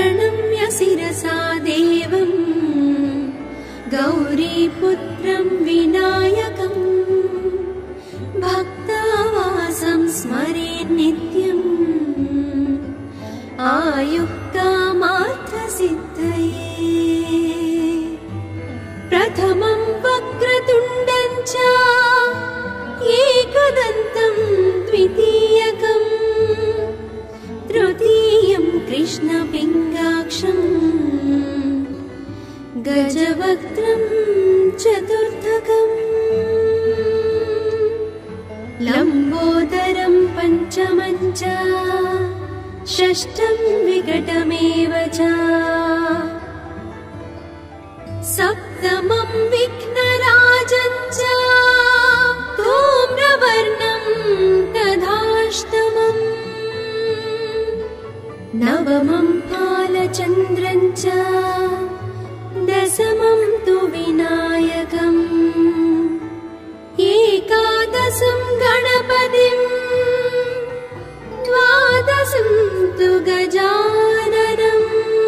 प्रणम्य शिरसा देवं गौरीपुत्रं विनायकं भक्तावासं स्मरेन् नित्यम् आयुः कामार्थसिद्धये। प्रथमं वक्रतुण्डं च एकदन्तं द्वितीयकं तृतीयं कृष्णपिङ्गाक्षं गजवक्त्रं चतुर्थकम् लम्बोदरं पञ्चमं च षष्ठं विकटमेव च सप्तमं विघ्नराजं च धूम्रवर्णं तथाष्टमम् नवमं फालचन्द्रं च दशमं तु विनायकम् एकादशं गणपतिम् द्वादशं तु गजाननम्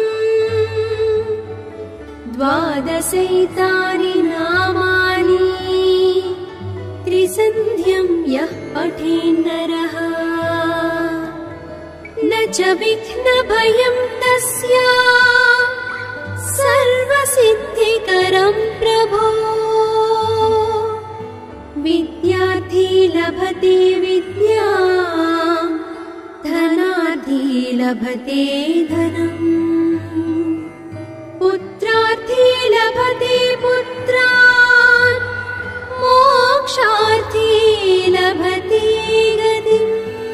द्वादशैतानि नामानि त्रिसन्ध्यं यः पठेन्नरः न च विघ्नभयं तस्य सर्वसिद्धिकरं प्रभो। विद्यार्थी लभते विद्यां धनार्थी लभते धनम् पुत्रार्थी लभते पुत्रान् मोक्षार्थी लभते गतिम्।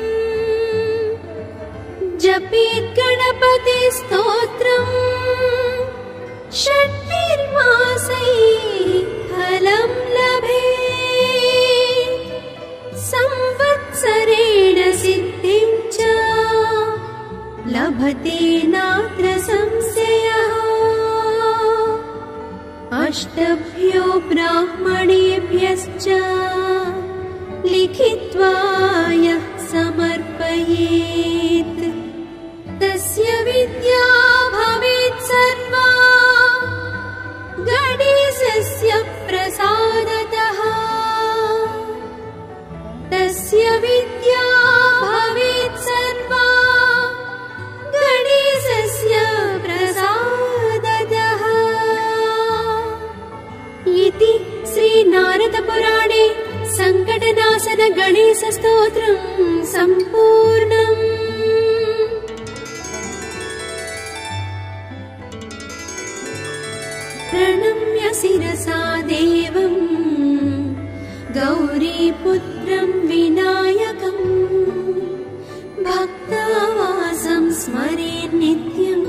जपेत् गणपति स्तोत्रम् षट्भिर्मासैः फलं लभेत् संवत्सरेण सिद्धिं च लभते नात्र संशयः। अष्टभ्यो ब्राह्मणेभ्यश्च लिखित्वा यः समर्पयेत् तस्य विद्या भवेत् सर्वा गणेशस्य प्रसादतः। तस्य विद्या भवेत् सर्वा गणेशस्य प्रसादतः। इति श्रीनारदपुराणे संकटनाशन गणेशस्तोत्रं सम्पूर्णम्। प्रणम्य शिरसा देवं गौरीपुत्रं विनायकं भक्तावासं स्मरेन् नित्यम्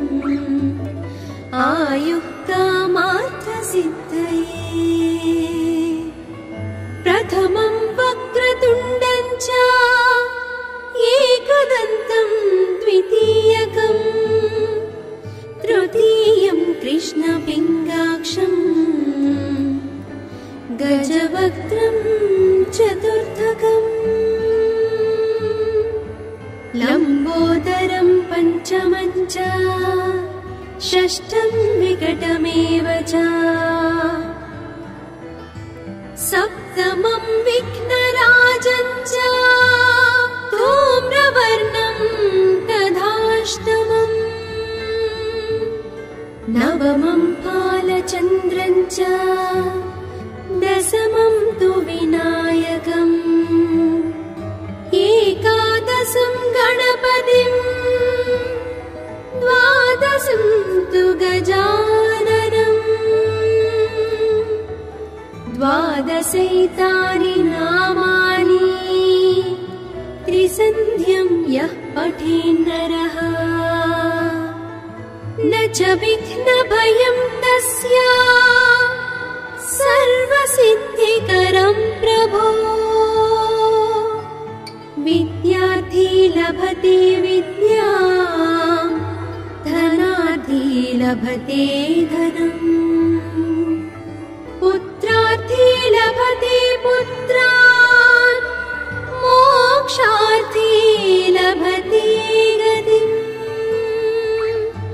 आयुः कामार्थसिद्धये। प्रथमं वक्रतुण्डं च एकदन्तं द्वितीयकं तृतीयं कृष्णपिङ्गाक्षं गजवक्त्रं चतुर्थकम् लम्बोदरं पञ्चमं च षष्ठं विकटमेव च सप्तमं विघ्नराजं च धूम्रवर्णं तथाष्टमम् नवमं फालचन्द्रं च दशमं तु विनायकम् एकादशं गणपतिम् द्वादशं तु गजाननम् द्वादशैतानि नामानि त्रिसन्ध्यं यः पठेन्नरः न च विघ्नभयं तस्य सर्वसिद्धिकरं प्रभो। विद्यार्थी लभते विद्यां धनार्थी लभते धनम् पुत्रार्थी लभते पुत्रान् मोक्षार्थी लभते गतिम्।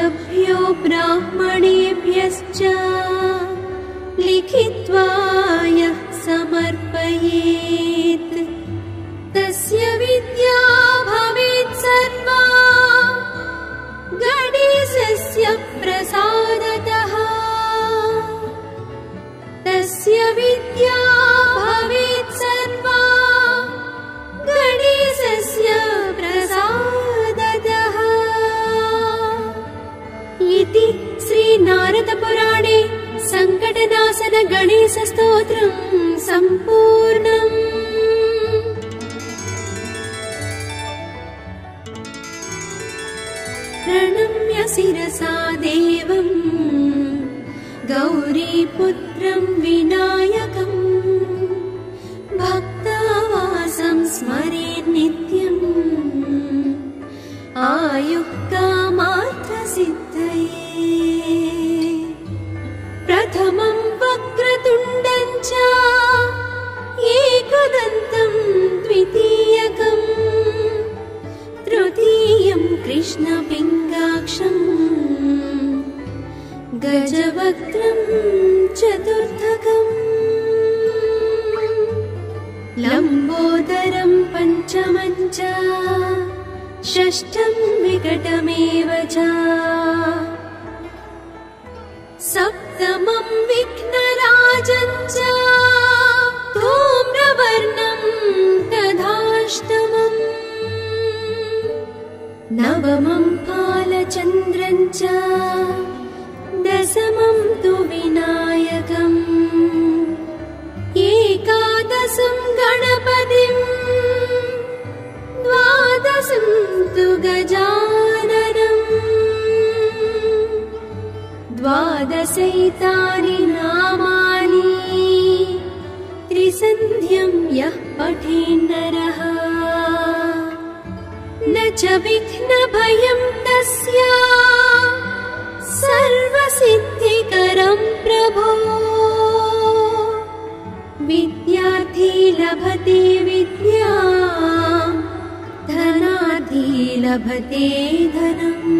अष्टभ्यो ब्राह्मणेभ्यश्च लिखित्वा यः समर्पयेत् तस्य विद्या भवेत् सर्वा गणेशस्य प्रसादतः। तस्य विद्या भवेत् सर्वा गणेशस्य प्रसादतः इति श्रीनारदपुराणे संकटनाशन गणेश स्तोत्रम् सम्पूर्णम्। प्रणम्य शिरसा देवम् गौरीपुत्रं विनायकम् भक्तावासं स्मरेत् नित्यम् आयुः कामार्थसिद्धये। प्रथमं वक्रतुण्डं च एकदन्तं द्वितीयकम् तृतीयं कृष्णपिङ्गाक्षम् गजवक्त्रं चतुर्थकम् लम्बोदरं पञ्चमं च षष्ठं विकटमेव च सप्तमं विघ्नराजं च धूम्रवर्णं तथाष्टमम् नवमं बालचन्द्रं च दशमं तु विनायकम् एकादशं गणपतिं द्वादशं तु गजाननम् द्वादशैतानि नामानि त्रिसन्ध्यं यः पठेन्नरः न च विघ्नभयं तस्य सर्वसिद्धिकरं प्रभो। विद्यार्थी लभते विद्याम् धनार्थी लभते धनम्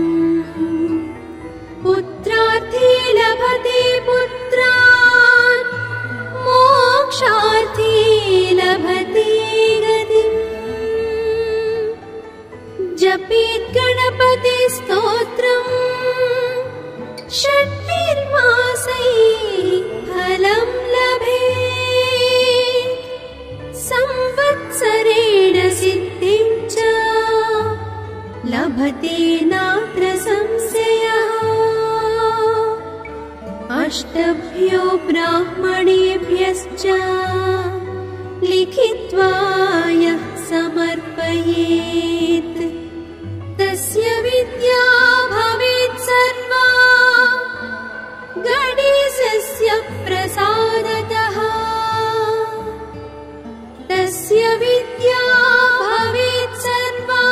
पुत्रार्थी लभते पुत्रान् मोक्षार्थी लभते गतिम्। जपेत् गणपति स्तोत्रम् षण्मासैः फलं लभेत् संवत्सरेण सिद्धिं च लभते नात्र संशयः। अष्टभ्यो ब्राह्मणेभ्यश्च लिखित्वा यः समर्पयेत् तस्य विद्या भवेत् सर्वा गणेशस्य प्रसादतः। तस्य विद्या भवेत् सर्वा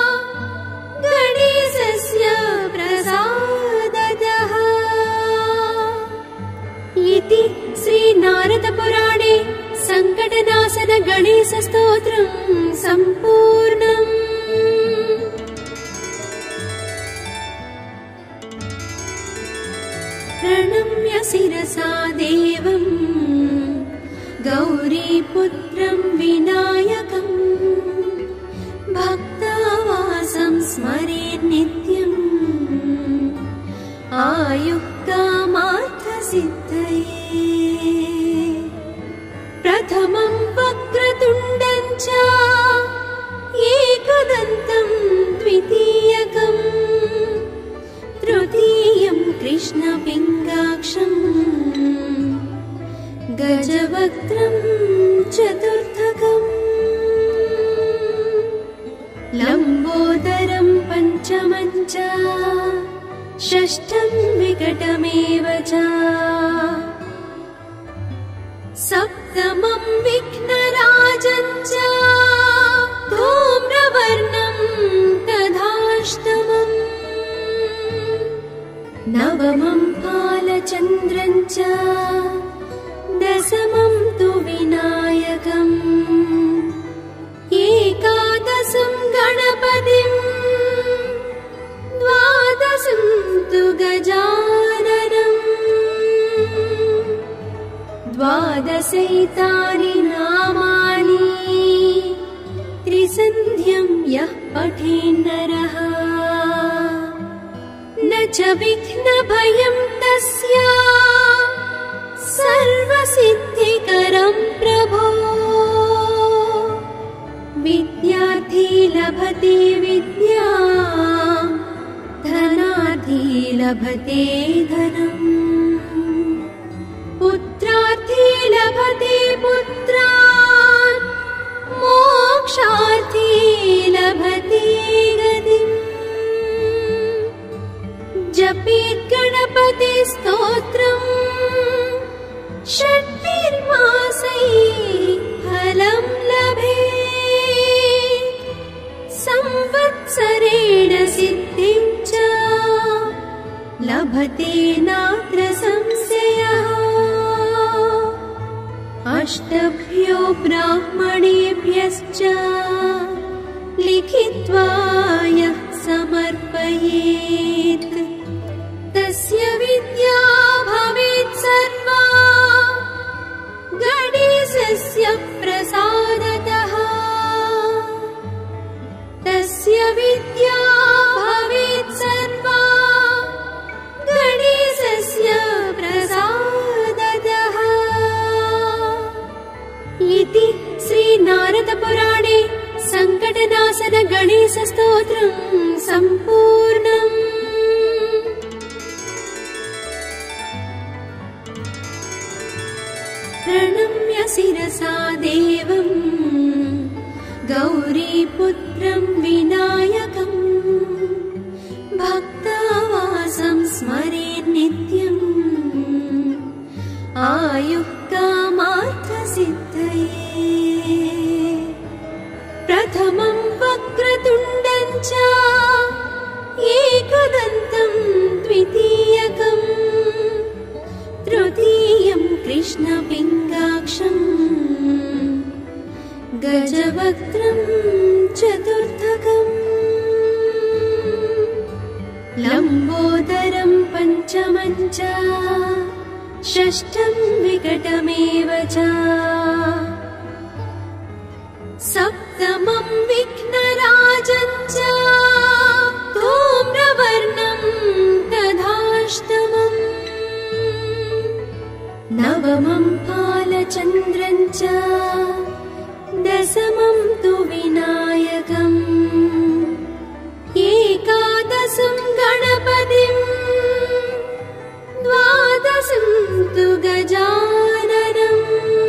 गणेशस्य प्रसादतः इति श्रीनारदपुराणे संकटनाशन गणेश स्तोत्रम् सम्पूर्णम्। प्रणम्य शिरसा देवम् गौरीपुत्रं विनायकम् भक्तावासं स्मरेत् नित्यम् आयुः कामार्थसिद्धये। प्रथमं वक्रतुण्डं च एकदन्तं द्वितीयकम् तृतीयं कृष्णपिङ्गाक्षम् गजवक्त्रं चतुर्थकम् लम्बोदरं पञ्चमं च षष्ठं विकटमेव च सप्तमं विघ्नराजं च धूम्रवर्णं तथाष्टमम् नवमं बालचन्द्रं च दशमं तु विनायकम् एकादशं गणपतिं द्वादशं द्वादशैतानि नामानि त्रिसन्ध्यं यः पठेन्नरः न च विघ्नभयं तस्य सर्वसिद्धिकरं प्रभो विद्यार्थी लभते विद्यां धनार्थी लभते धनम् पुत्रार्थी लभते पुत्रान् मोक्षार्थी लभते गतिम् जपेत् गणपति स्तोत्रम् षट्भिर्मासैः फलं लभेत् संवत्सरेण सिद्धिं च लभते नात्र संशयः अष्टभ्यो ब्राह्मणेभ्यश्च लिखित्वा यः समर्पयेत् तस्य विद्या भवेत् सर्वा गणेशस्य प्रसादतः तस्य विद्या भवेत् सर्वा गणेशस्य प्रसादतः इति श्रीनारदपुराणे संकटनाशन गणेश स्तोत्रम् सम्पूर्णम्। प्रणम्य शिरसा देवम् गौरीपुत्रं विनायकम् भक्तावासं स्मरेन् नित्यम् आयुः कामार्थसिद्धये प्रथमं वक्रतुण्डं च एकदन्तं द्वितीयकम् तृतीयं कृष्णपिङ्गाक्षम् गजवक्त्रं चतुर्थकम् लम्बोदरं पञ्चमं च षष्ठं विकटमेव च सप्तमं विघ्नराजं च धूम्रवर्णं तथाष्टमम् नवमं फालचन्द्रं च दशमं तु विनायकम् एकादशं गणपतिम् द्वादशं तु गजाननम्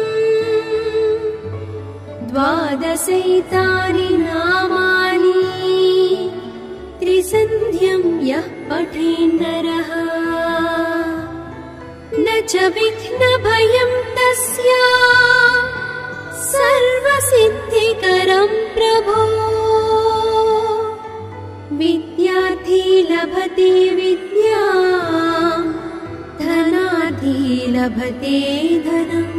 द्वादशैतानि नामानि त्रिसन्ध्यं यः पठेन्नरः न च विघ्नभयं तस्य सर्वसिद्धिकरं प्रभो विद्यार्थी लभते विद्यां धनार्थी लभते धनम्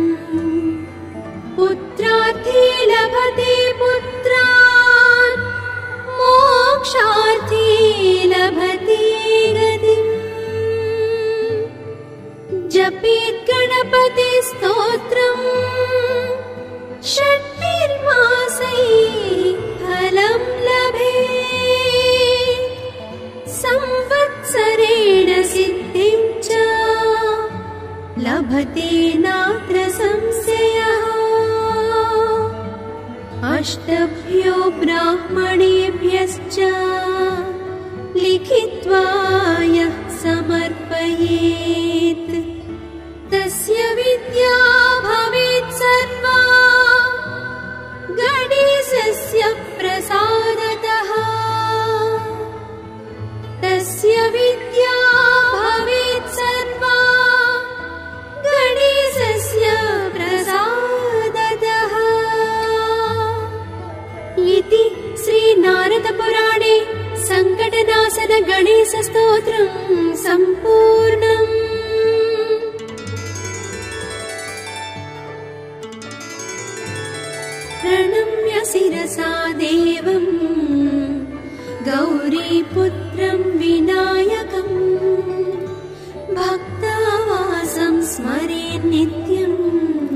पुत्रार्थी लभते पुत्रान् मोक्षार्थी लभते गतिम् जपेत् गणपति स्तोत्रम् षट्भिर्मासैः फलं लभेत् संवत्सरेण सिद्धिं च लभते नात्र संशयः अष्टभ्यो ब्राह्मणेभ्यश्च लिखित्वा यः समर्पयेत् तस्य विद्या भवेत् सर्वा गणेशस्य प्रसादतः तस्य विद्या भवेत् सर्वा गणेशस्य प्रसादतः इति श्रीनारदपुराणे संकटनाशन गणेश स्तोत्रम् सम्पूर्णम्। प्रणम्य शिरसा देवम् गौरीपुत्रं विनायकम् भक्तावासं स्मरेन् नित्यम्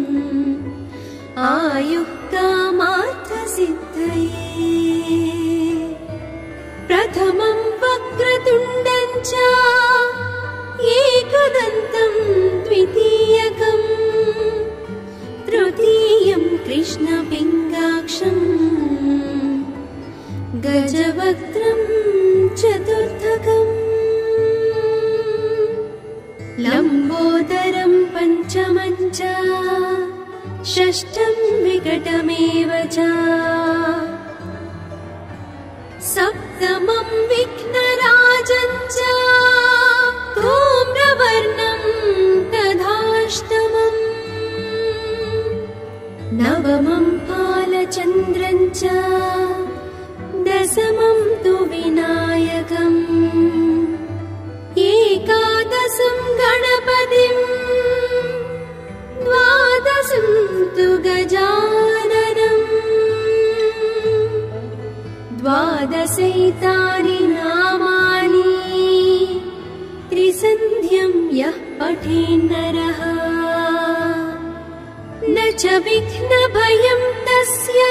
पञ्चमं च षष्ठं विकटमेव च सप्तमं विघ्नराजं च धूम्रवर्णं तथाष्टमम् नवमं बालचन्द्रं च दशमं तु विनायकम् एकादशं गणपतिम् द्वादशं तु गजाननम् द्वादशैतानि नामानि त्रिसन्ध्यं यः पठेन्नरः न च विघ्नभयं तस्य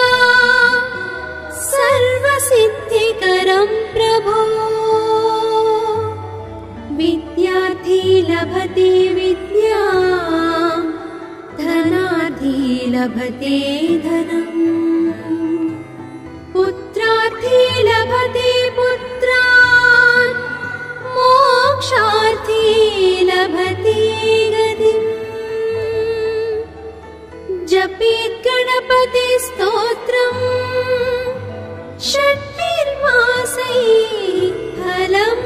सर्वसिद्धिकरं प्रभो विद्यार्थी लभते विद्यां धनार्थी लभते धनम् पुत्रार्थी लभते पुत्रान् मोक्षार्थी लभते गतिम् जपेत् गणपति स्तोत्रम् षट्मासैः फलं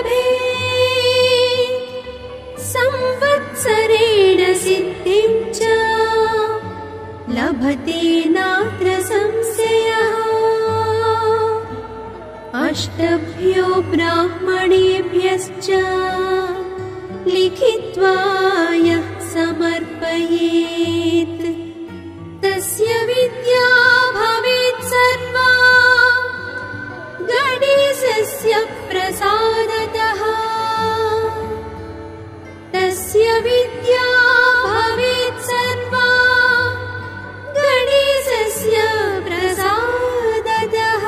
लभेत् संवत्सरेण सिद्धिं च लभते नात्र संशयः अष्टभ्यो ब्राह्मणेभ्यश्च लिखित्वा यः समर्पयेत् तस्य विद्या भवेत् सर्वा गणेशस्य प्रसादतः तस्य विद्या भवेत् सर्वा गणेशस्य प्रसादतः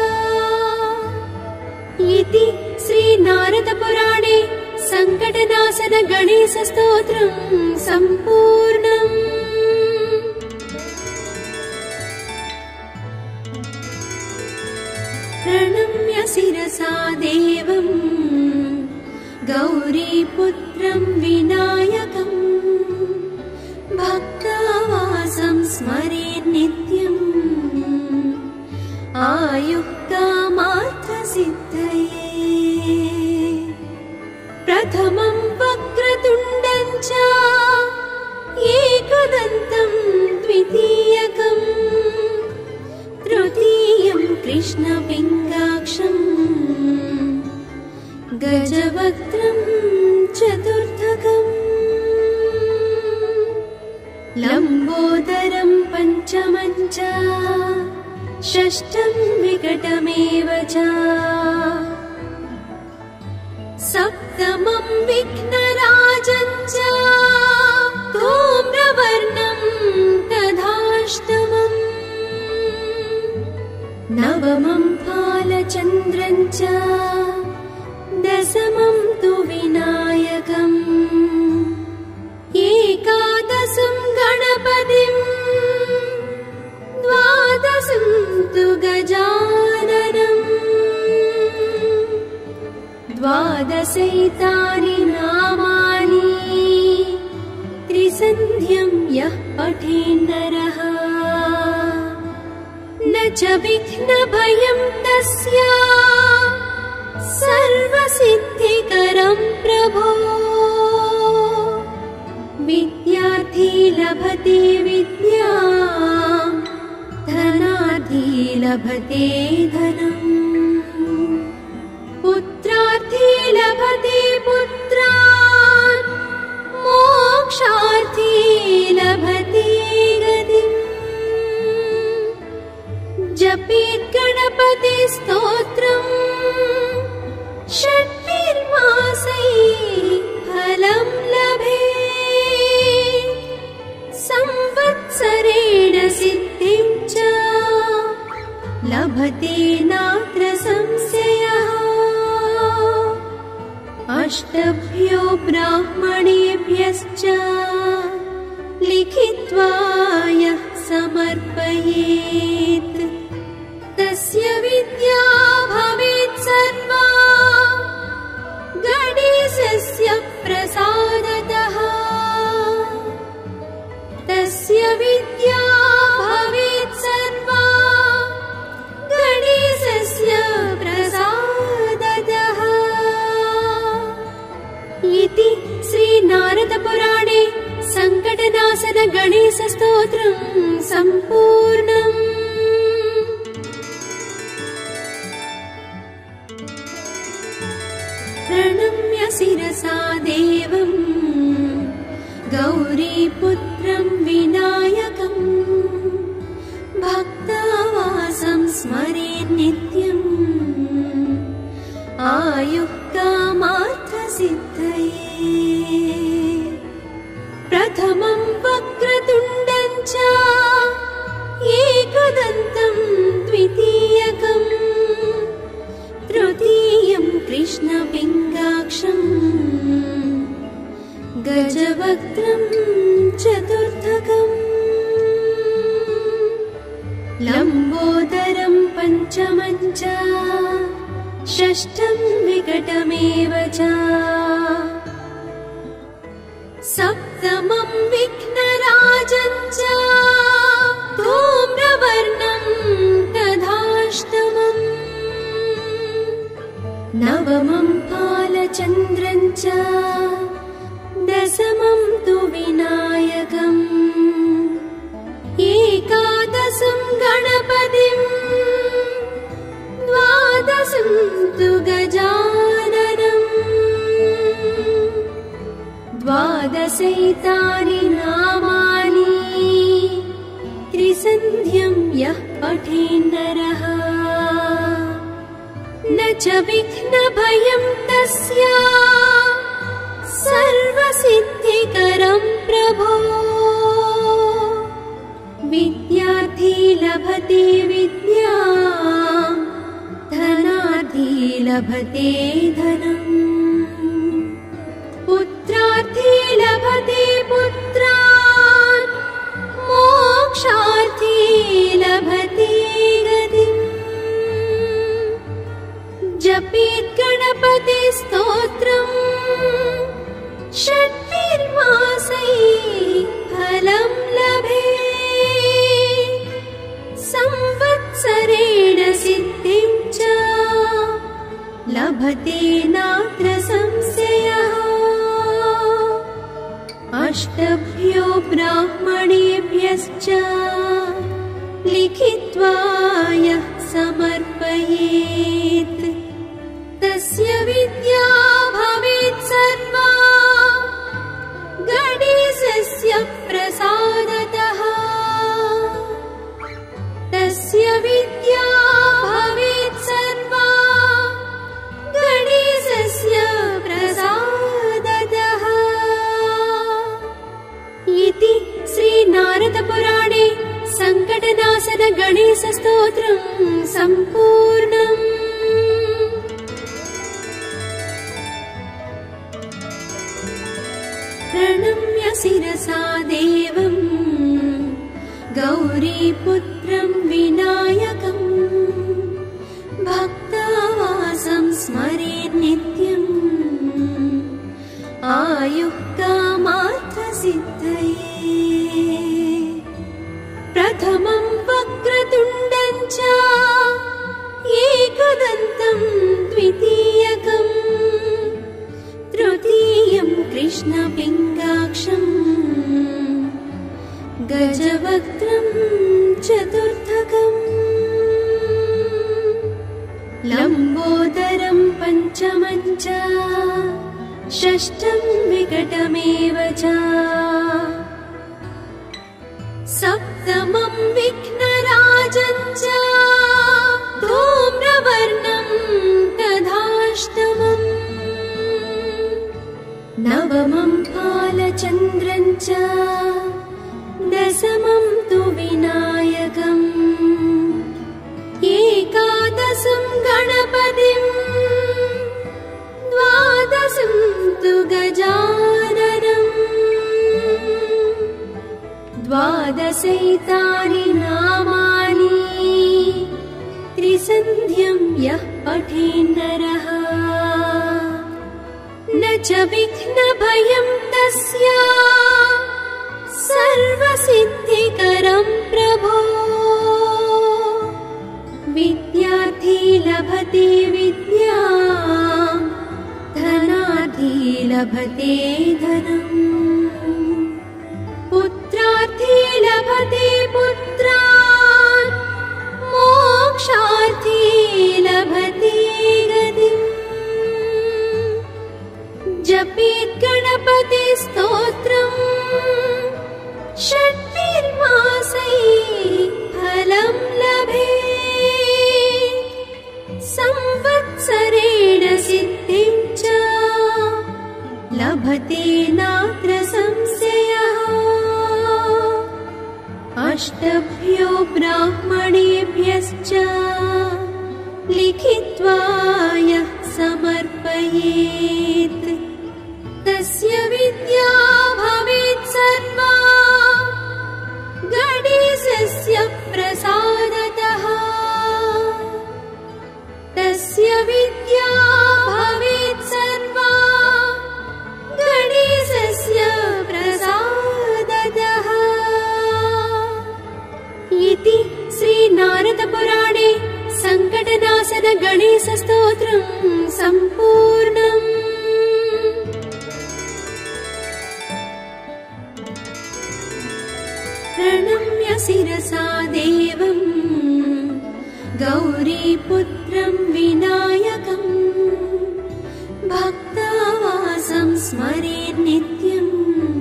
इति श्रीनारदपुराणे सङ्कटनाशन गणेशस्तोत्रम् सम्पूर्णम्। प्रणम्य शिरसा देवं गौरीपुत्रं विनायकम् भक्तावासं स्मरेन् नित्यम् आयुः कामार्थसिद्धये प्रथमं वक्रतुण्डं च एकदन्तं द्वितीयकम् तृतीयं कृष्णपिङ्गाक्षम् गजवक्त्रं चतुर्थकम् लम्बोदरं पञ्चमं च षष्ठं विकटमेव च सप्तमं विघ्नराजं च धूम्रवर्णं तथाष्टमम् नवमं बालचन्द्रं च दशमं तु विनायकम् एकादशं गणपतिम् द्वादशं तु गजाननम् द्वादशैतानि नामानि त्रिसन्ध्यं यः पठेन्नरः न च विघ्नभयं तस्य सर्वसिद्धिकरं प्रभो विद्यार्थी लभते विद्यां धनार्थी लभते धनम् पुत्रार्थी लभते पुत्रान् मोक्षार्थी लभते गतिम् जपेत् गणपति स्तोत्रम् षट्मासैः फलं लभेत् संवत्सरेण सिद्धिं च लभते नात्र संशयः अष्टभ्यो ब्राह्मणेभ्यश्च लिखित्वा यः समर्पयेत् तस्य विद्या भवेत् सर्वा गणेशस्य प्रसादतः इति श्रीनारदपुराणे सङ्कटनाशन गणेशस्तोत्रं सम्पूर्णम्। प्रणम्य शिरसा देवम् गौरीपुत्रं विनायकम् भक्तावासं स्मरेत् नित्यम् आयुः कामार्थसिद्धये। प्रथमं वक्रतुण्डं च एकदन्तं द्वितीयकम् तृतीयं कृष्णपिङ्गाक्षं गजवक्त्रं चतुर्थकम् लम्बोदरं पञ्चमं च षष्ठं विकटमेव च सप्तमं विघ्नराजं च धूम्रवर्णं तथाष्टमम् नवमं फालचन्द्रं च दशमं तु विनायकम् एकादशं गणपतिं द्वादशं तु गजाननम् द्वादशैतानि नामानि त्रिसन्ध्यं यः पठेन्नरः न च विघ्नभयं तस्य सर्वसिद्धिकरं प्रभो। विद्यार्थी लभते विद्यां धनार्थी लभते धनम् पुत्रार्थी लभते पुत्रान् मोक्षार्थी लभते गतिम्। जपेत् गणपति स्तोत्रम् षट्भिर्मासैः फलं लभेत् संवत्सरेण सिद्धिं च लभते नात्र संशयः। अष्टभ्यो ब्राह्मणेभ्यश्च लिखित्वा यः समर्पयेत् तस्य विद्या भवेत् सर्वा गणेशस्य प्रसादतः। तस्य विद्या भवेत् सर्वा गणेशस्य प्रसादतः इति श्रीनारदपुराणे सङ्कटनाशन गणेशस्तोत्रं सम्पूर्णम्। प्रणम्य शिरसा देवम् गौरीपुत्रं विनायकम् भक्तावासं स्मरेत् नित्यम् आयुः कामार्थसिद्धये। प्रथमं वक्रतुण्डं च एकदन्तं द्वितीयकम् तृतीयं कृष्णपिङ्गाक्षं गजवक्त्रं चतुर्थकम् लम्बोदरं पञ्चमं च षष्ठं विकटमेव च सप्तमं विघ्नराजं च धूम्रवर्णं तथाष्टमम् नवमं फालचन्द्रं च दशमं तु विनायकम् एकादशं गणपतिं द्वादशं तु गजाननम् द्वादशैतानि नामानि त्रिसन्ध्यं यः पठेन्नरः न च विघ्नभयं तस्य सर्वसिद्धिकरं प्रभो। विद्यार्थी लभते विद्यां धनार्थी धनार्थी लभते धनम् पुत्रार्थी लभते पुत्रान् मोक्षार्थी लभते गतिम् जपेत् गणपति स्तोत्रम् षट्भिर्मासैः फलं लभेत् संवत्सरेण सिद्धिं च लभते नात्र संशयः अष्टभ्यो ब्राह्मणेभ्यश्च लिखित्वा यः समर्पयेत् तस्य विद्या भवेत् सर्वा गणेशस्य प्रसादतः तस्य विद्या भवेत् सर्वा गणेशस्य प्रसादतः इति श्रीनारदपुराणे संकटनाशन गणेश स्तोत्रम् सम्पूर्णम्। प्रणम्य शिरसा देवम् गौरीपुत्रं विनायकम् भक्तावासं स्मरेत् नित्यम्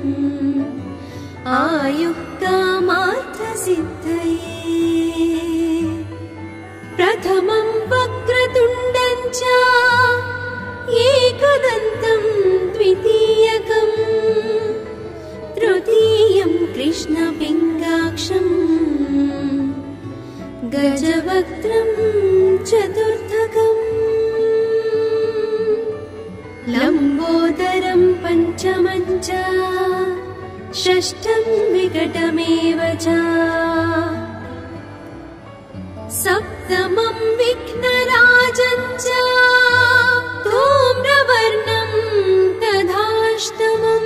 आयुः कामार्थसिद्धये प्रथमं वक्रतुण्डं च एकदन्तं द्वितीयकम् तृतीयं कृष्णपिङ्गाक्षम् गजवक्त्रं चतुर्थकम् लम्बोदरं पञ्चमं च षष्ठं विकटमेव च सप्तमं विघ्नराजं च धूम्रवर्णं तथाष्टमम्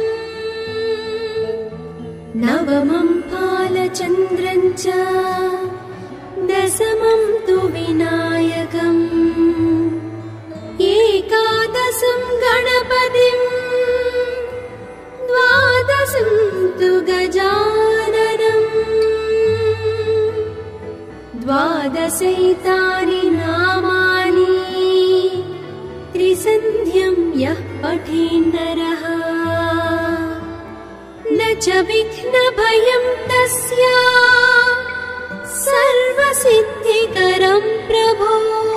नवमं फालचन्द्रं च दशमं तु विनायकम् एकादशं गणपतिम् द्वादशं तु गजाननम् द्वादशैतानि नामानि त्रिसन्ध्यं यः पठेन्नरः न च विघ्नभयं तस्य सर्वसिद्धिकरं प्रभो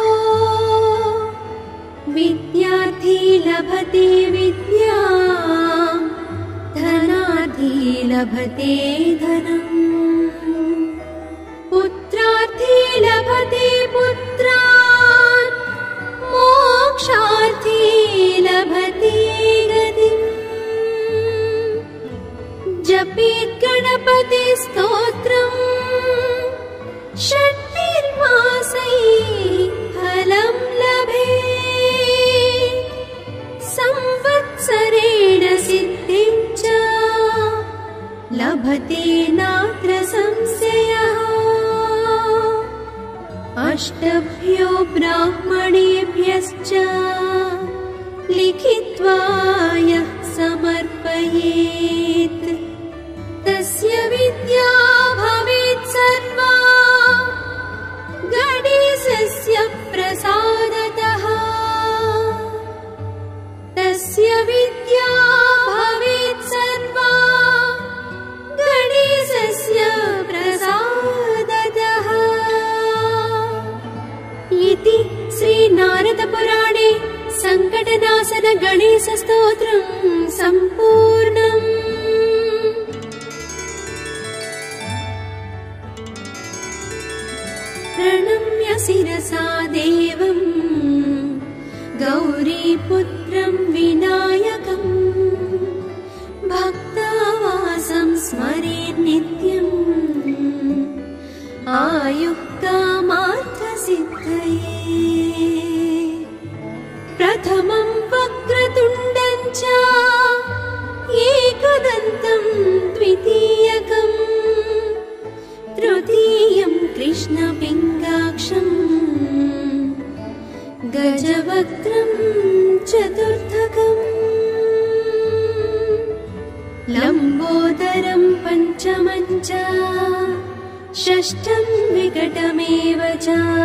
विद्यार्थी लभते विद्यां धनार्थी लभते धनम् पुत्रार्थी लभते पुत्रान् मोक्षार्थी लभते गतिम् जपेत् गणपति स्तोत्रम् षट्भिर्मासैः फलं लभेत् संवत्सरेण सिद्धिं च लभते नात्र संशयः अष्टभ्यो ब्राह्मणेभ्यश्च लिखित्वा यः समर्पयेत् तस्य विद्या भवेत् सर्वा गणेशस्य प्रसादतः तस्य विद्या भवेत् सर्वा गणेशस्य प्रसादतः इति श्रीनारदपुराणे संकटनाशन गणेश स्तोत्रम् सम्पूर्णम्। प्रणम्य शिरसा देवम् गौरीपुत्रं विनायकम् भक्तावासं स्मरेत् नित्यम् आयुः कामार्थसिद्धये प्रथमं वक्रतुण्डं च च षष्ठं विकटमेव च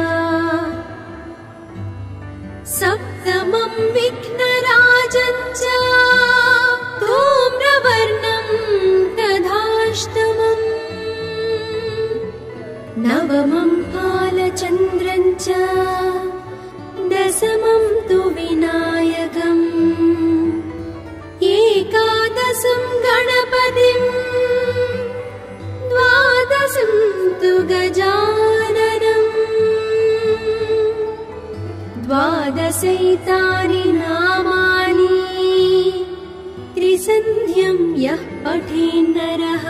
सप्तमं विघ्नराजं च धूम्रवर्णं तथाष्टमम् नवमं फालचन्द्रं च दशमं तु विनायकम् एकादशं गणपतिम् द्वादशं तु गजाननम् द्वादशैतानि नामानि त्रिसन्ध्यं यः पठेन्नरः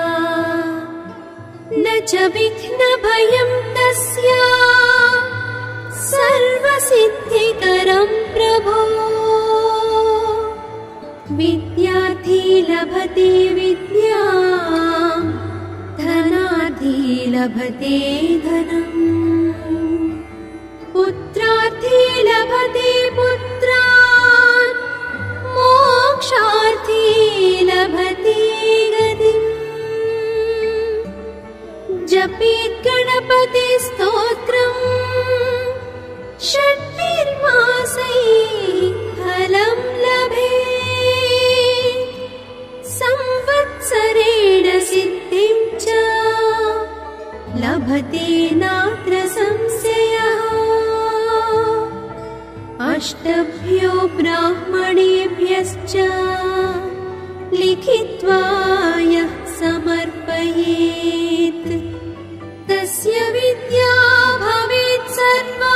न च विघ्नभयं तस्य सर्वसिद्धिकरं प्रभो विद्यार्थी लभते विद्यां धनार्थी लभते धनम् पुत्रार्थी लभते पुत्रान् मोक्षार्थी लभते गतिम् जपेत् गणपति स्तोत्रम् षट्भिर्मासैः फलं लभेत् संवत्सरेण सिद्धिं च लभते नात्र संशयः अष्टभ्यो ब्राह्मणेभ्यश्च लिखित्वा यः समर्पयेत् तस्य विद्या भवेत् सर्वा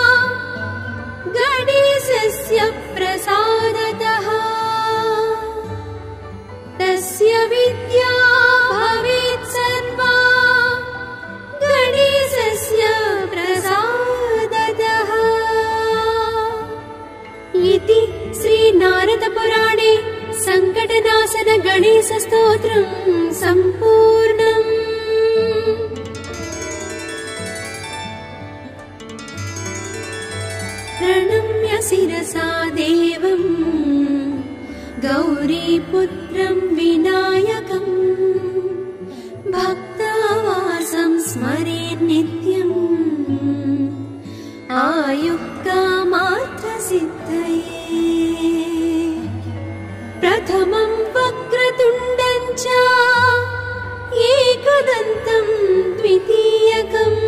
गणेशस्य प्रसादतः तस्य विद्या भवेत् सर्वा गणेशस्य प्रसादतः इति श्रीनारदपुराणे सङ्कटनाशन गणेशस्तोत्रम् सम्पूर्णम्। प्रणम्य शिरसा देवं गौरीपुत्रं विनायकम् भक्तावासं स्मरेत् नित्यम् आयुः कामार्थसिद्धये प्रथमं वक्रतुण्डं च एकदन्तं द्वितीयकम्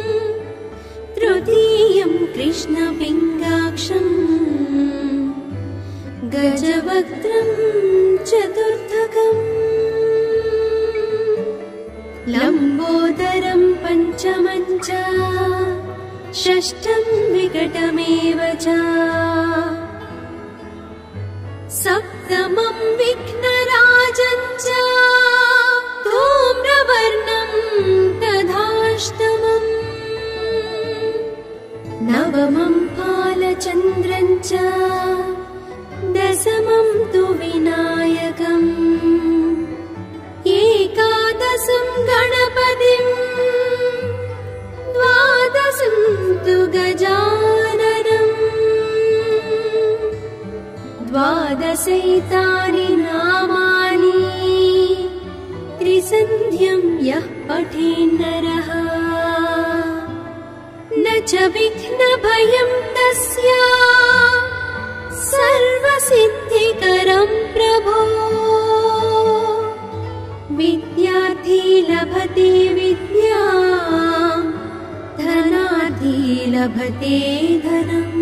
तृतीयं कृष्णपिङ्गाक्षम् गजवक्त्रं चतुर्थकम् लम्बोदरं पञ्चमं च षष्ठं विकटमेव च सप्तमं विघ्नराजं च धूम्रवर्णं तथाष्टमम् नवमं फालचन्द्रं च दशमं तु विनायकम् एकादशं गणपतिम् द्वादशं तु गजाननम् द्वादशैतानि नामानि त्रिसन्ध्यं यः पठेन्नरः न च विघ्नभयं तस्य सर्वसिद्धिकरं प्रभो विद्यार्थी लभते विद्यां धनार्थी लभते धनम्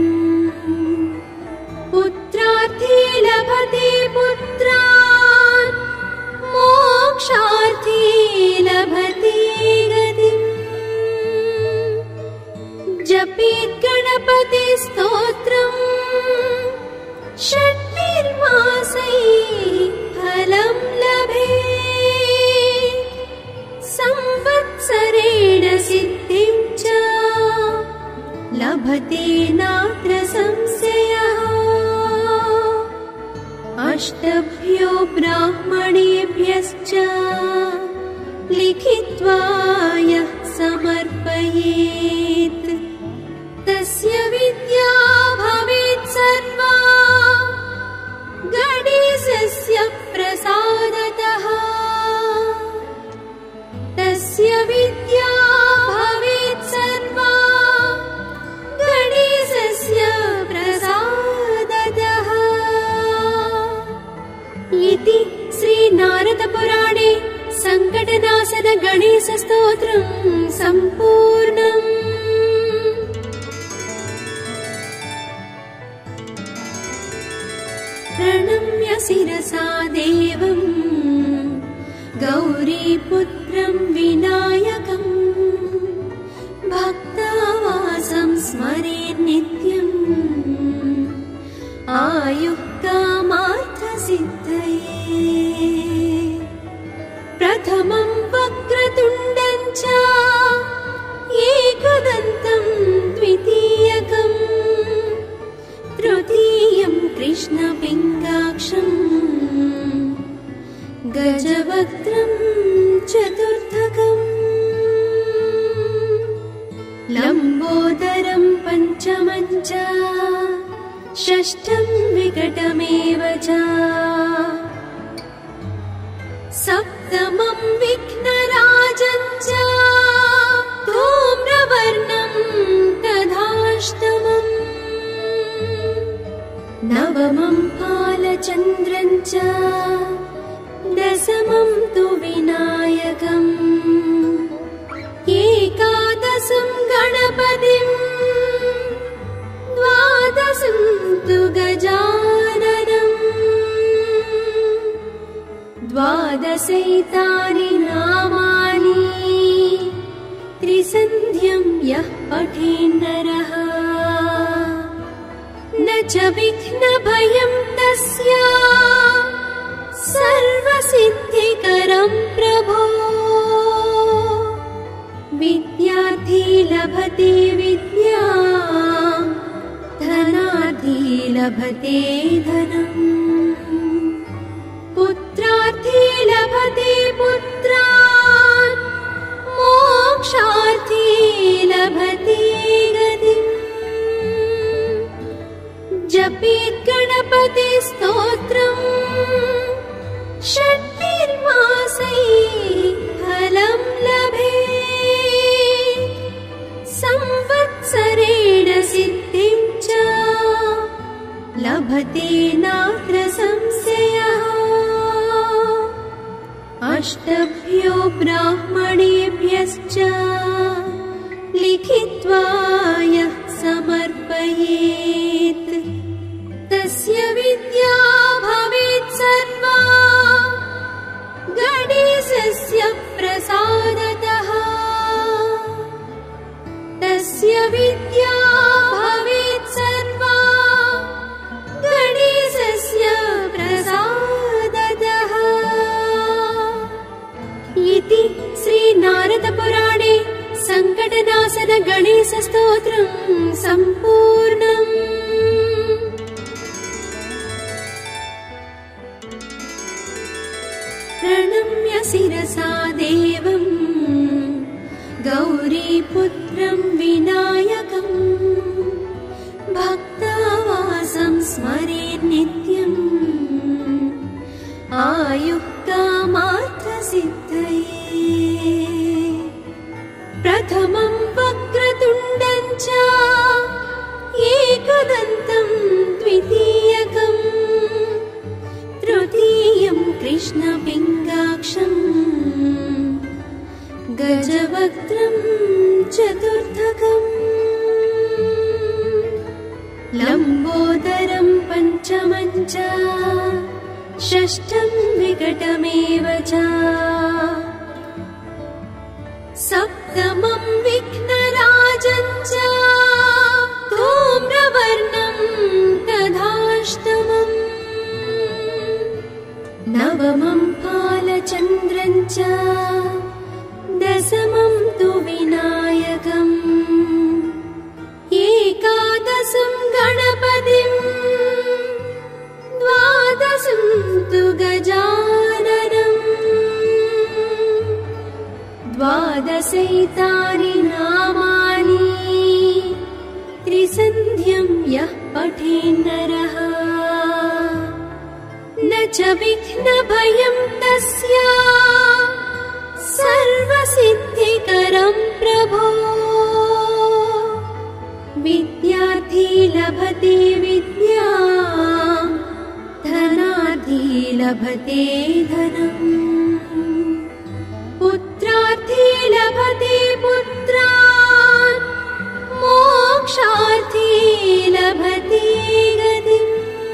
पुत्रार्थी लभते पुत्रान् मोक्षार्थी लभते गतिम् जपेत् गणपति स्तोत्रम् षट्भिर्मासैः फलं लभेत् संवत्सरेण सिद्धिं च लभते नात्र संशयः अष्टभ्यो ब्राह्मणेभ्यश्च लिखित्वा यः समर्पयेत् तस्य विद्या भवेत् सर्वा गणेशस्य प्रसादतः इति श्रीनारदपुराणे सङ्कटनाशन गणेशस्तोत्रं सम्पूर्णम्। प्रणम्य शिरसा देवम् गौरीपुत्रं विनायकम् भक्तावासं स्मरेत् नित्यम् आयुः कामार्थसिद्धये। प्रथमं वक्रतुण्डं च एकदन्तं द्वितीयकम् तृतीयं कृष्णपिङ्गाक्षम् गजवक्त्रं चतुर्थकम् लम्बोदरं पञ्चमं च षष्ठं विकटमेव च सप्तमं विघ्नराजं च धूम्रवर्णं तथाष्टमम् नवमं बालचन्द्रं च दशमं तु विनायकम् एकादशं गणपतिं द्वादशं तु गजाननम् द्वादशैतानि नामानि त्रिसन्ध्यं यः पठेन्नरः न च विघ्नभयं तस्य सर्वसिद्धिकरं प्रभो। विद्यार्थी लभते विद्यां धनार्थी लभते धनम् पुत्रार्थी लभते पुत्रान् मोक्षार्थी लभते गतिम्। जपेत् गणपति स्तोत्रम् षट्निर्मासैः फलं लभेत् संवत्सरेण सिद्धिं च लभते नात्र संशयः। अष्टभ्यो ब्राह्मणेभ्यश्च लिखित्वा यः समर्पयेत् तस्य विद्या भवेत् सर्वा गणेशस्य प्रसादतः। तस्य विद्या भवेत् सर्वा गणेशस्य प्रसादतः इति श्रीनारदपुराणे सङ्कटनाशन गणेशस्तोत्रं सम्पूर्णम्। प्रणम्य शिरसा देवम् गौरीपुत्रं विनायकम् भक्तावासं स्मरेत् नित्यम् आयुः कामार्थसिद्धये। प्रथमं वक्रतुण्डं च एकदन्तं द्वितीयकम् तृतीयं कृष्णपिङ्गाक्षम् गजवक्त्रं चतुर्थकम् लम्बोदरं पञ्चमं च षष्ठं विकटमेव च सप्तमं विघ्नराजं च धूम्रवर्णं तथाष्टमम् नवमं बालचन्द्रं च दशमं तु विनायकम् एकादशं गणपतिं द्वादशं तु गजाननम् द्वादशैतानि नामानि त्रिसन्ध्यं यः पठेन्नरः न च विघ्नभयं तस्य सर्वसिद्धिकरं प्रभो। विद्यार्थी लभते विद्यां धनार्थी पुत्रार्थी लभते धनम् पुत्रार्थी लभते पुत्रान् मोक्षार्थी लभते गतिम्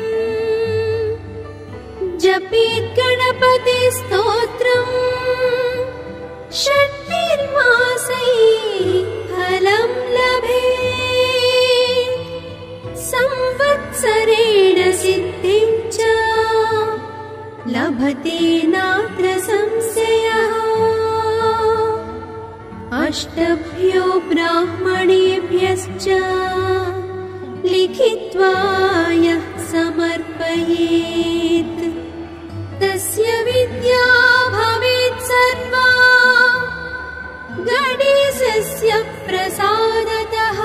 जपेत् गणपति स्तोत्रम् षट्निर्मासैः फलं लभेत् संवत्सरेण सिद्धिं च लभते नात्र संशयः अष्टभ्यो ब्राह्मणेभ्यश्च लिखित्वा यः समर्पयेत् तस्य विद्या भवेत् सर्वा गणेशस्य प्रसादतः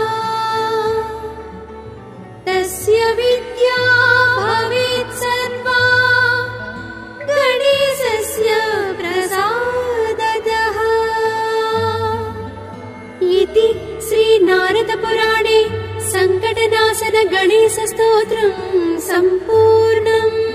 तस्य विद्या भवेत् सर्वा गणेशस्य प्रसादतः इति श्रीनारदपुराणे सङ्कटनाशन गणेशस्तोत्रम् सम्पूर्णम्।